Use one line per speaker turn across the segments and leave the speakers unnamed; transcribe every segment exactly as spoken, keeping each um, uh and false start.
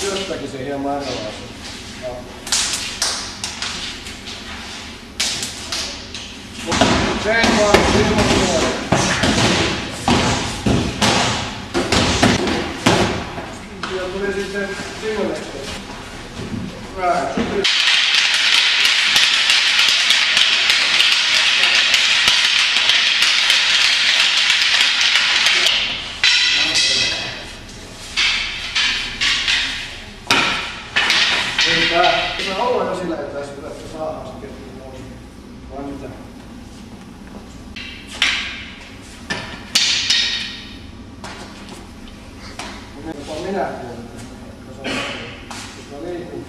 syöttäkin se hieman erilaisen. Se ei vaan silmän puolella. Ja tuli sitten silmäleksi. Right. Tämä ollaan jo sillä, että tässä saadaan se ketju nousi. Vai mitä? Jopa minä kuulin tästä. Mä liikun.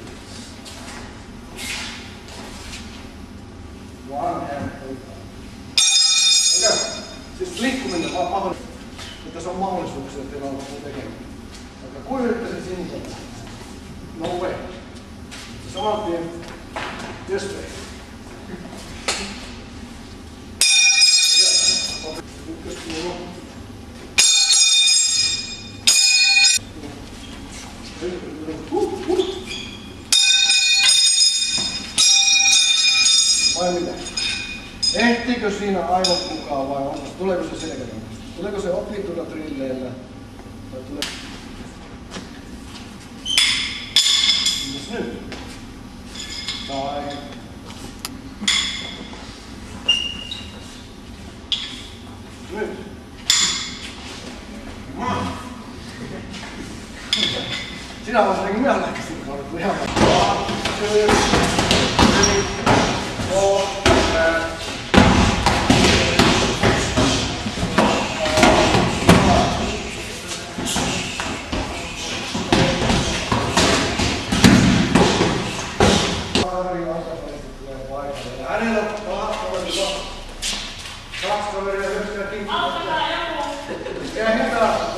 One hand. Eikä? Siis liikkuminen vaan mahdollista. Että se on mahdollisuuksia, että teillä on joku tekemään. Vaikka kuin yrittäisit sinisellä. No way. Saman tien, this way. Vai mitä? Ehtikö siinä aivot mukaan vai onko, tuleeko se selkäranka? Tuleeko se opituna trilleillä? Vai tulee... Mitäs nyt? Tai... Nyt. Sinä vaan ainakin minä lähtisin kaudut ihan vaan. Hänellä on kaksi kaveria, kaksi kaveria, yksi ja kiinni. Alkaa joku. Ja hitaa.